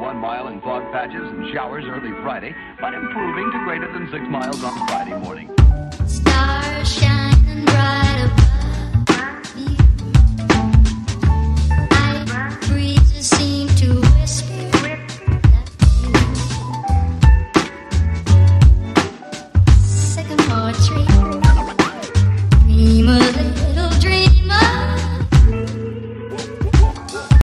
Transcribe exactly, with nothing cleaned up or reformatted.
one mile in fog patches and showers early Friday, but improving to greater than six miles on Friday morning. Stars shining bright.